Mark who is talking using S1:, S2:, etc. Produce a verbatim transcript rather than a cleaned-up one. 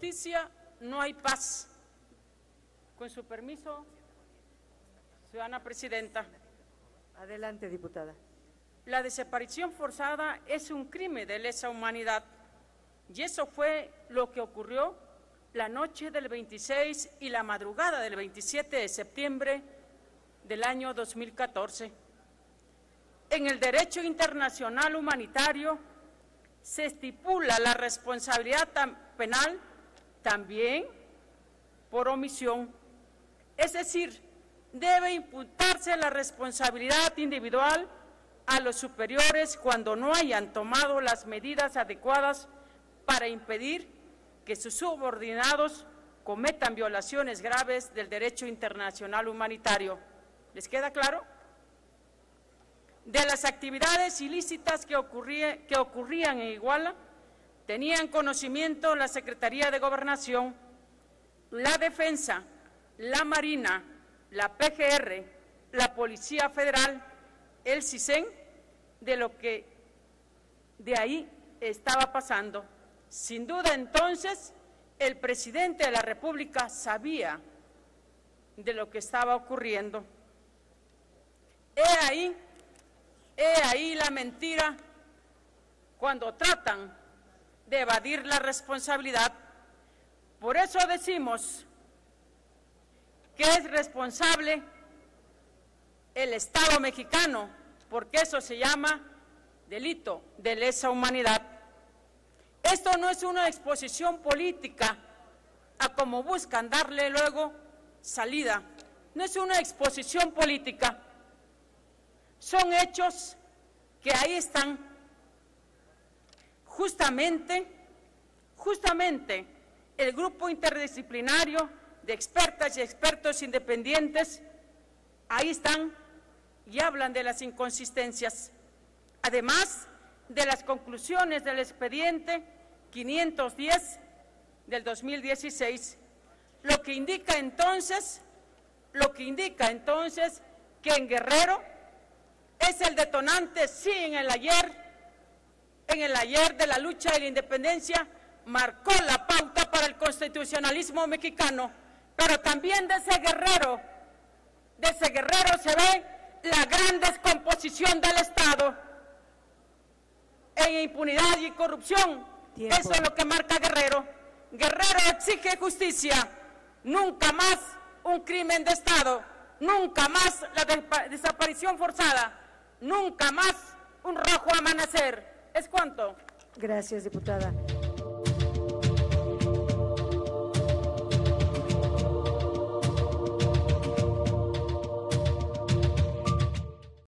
S1: justicia no hay paz. Con su permiso, ciudadana presidenta.
S2: Adelante, diputada.
S1: La desaparición forzada es un crimen de lesa humanidad y eso fue lo que ocurrió la noche del veintiséis y la madrugada del veintisiete de septiembre del año dos mil catorce. En el derecho internacional humanitario se estipula la responsabilidad penal también por omisión, es decir, debe imputarse la responsabilidad individual a los superiores cuando no hayan tomado las medidas adecuadas para impedir que sus subordinados cometan violaciones graves del derecho internacional humanitario. ¿Les queda claro? De las actividades ilícitas que, ocurría, que ocurrían en Iguala, tenían conocimiento la Secretaría de Gobernación, la Defensa, la Marina, la P G R, la Policía Federal, el CISEN, de lo que de ahí estaba pasando. Sin duda, entonces, el presidente de la República sabía de lo que estaba ocurriendo. He ahí, he ahí la mentira cuando tratan de evadir la responsabilidad. Por eso decimos que es responsable el Estado mexicano, porque eso se llama delito de lesa humanidad. Esto no es una exposición política a como buscan darle luego salida, no es una exposición política, son hechos que ahí están. Justamente, justamente el grupo interdisciplinario de expertas y expertos independientes, ahí están y hablan de las inconsistencias, además de las conclusiones del expediente quinientos diez del dos mil dieciséis, lo que indica entonces, lo que indica entonces que en Guerrero es el detonante, sí, en el ayer, en el ayer de la lucha de la independencia, marcó la pauta para el constitucionalismo mexicano, pero también de ese Guerrero, de ese Guerrero se ve la gran descomposición del Estado en impunidad y corrupción. Tiempo. Eso es lo que marca Guerrero. Guerrero exige justicia, nunca más un crimen de Estado, nunca más la desaparición forzada, nunca más un rojo amanecer. ¿Es cuánto?
S2: Gracias, diputada.